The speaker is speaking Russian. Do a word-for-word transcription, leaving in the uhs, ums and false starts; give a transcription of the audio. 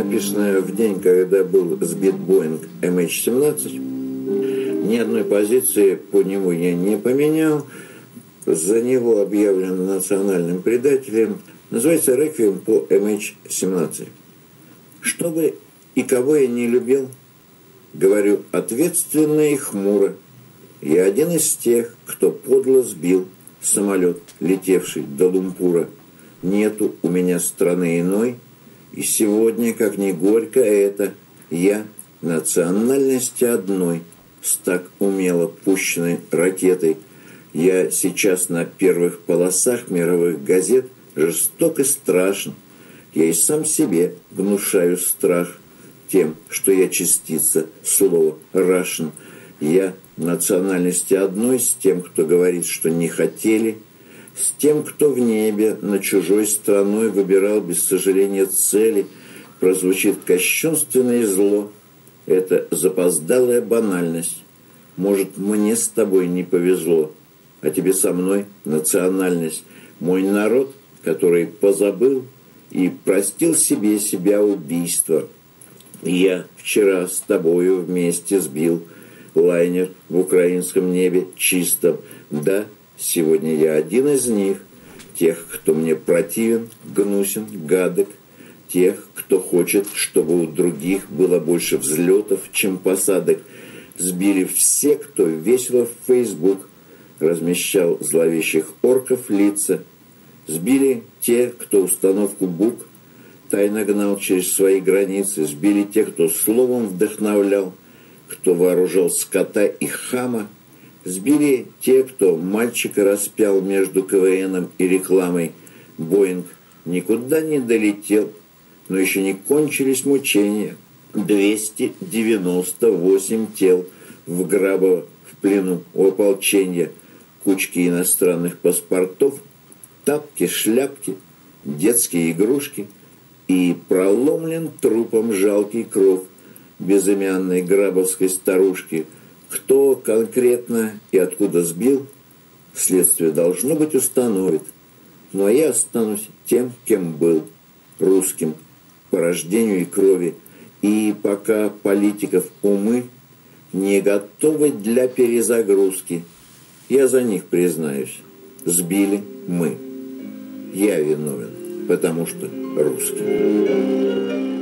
написанное в день, когда был сбит Боинг эм эйч семнадцать. Ни одной позиции по нему я не поменял. За него объявлен национальным предателем. Называется «Реквием по эм эйч семнадцать». Что бы и кого я не любил, говорю ответственно и хмуро. Я один из тех, кто подло сбил самолет, летевший до Лумпура. Нету у меня страны иной, и сегодня, как ни горько это, я национальности одной, с так умело пущенной ракетой. Я сейчас на первых полосах мировых газет жесток и страшен. Я и сам себе внушаю страх тем, что я частица слова «Russian». Я национальности одной с тем, кто говорит, что не хотели, с тем, кто в небе над чужой страной выбирал без сожаления цели, прозвучит кощунственное зло. Это запоздалая банальность. Может, мне с тобой не повезло, а тебе со мной национальность. Мой народ, который позабыл и простил себе себя убийство. Я вчера с тобою вместе сбил лайнер в украинском небе чистом. Да, сегодня я один из них, тех, кто мне противен, гнусен, гадок, тех, кто хочет, чтобы у других было больше взлетов, чем посадок. Сбили все, кто весело в Facebook размещал зловещих орков лица. Сбили те, кто установку БУК тайно гнал через свои границы. Сбили те, кто словом вдохновлял, кто вооружал скота и хама. Сбили те, кто мальчика распял между КВНом и рекламой. Боинг никуда не долетел, но еще не кончились мучения. двести девяносто восемь тел в Грабово в плену у ополчения. Кучки иностранных паспортов, тапки, шляпки, детские игрушки. И проломлен трупом жалкий кров безымянной грабовской старушки. Кто конкретно и откуда сбил, следствие должно быть установит. Но я останусь тем, кем был, русским по рождению и крови. И пока политиков умы не готовы для перезагрузки, я за них признаюсь, сбили мы. Я виновен, потому что русский.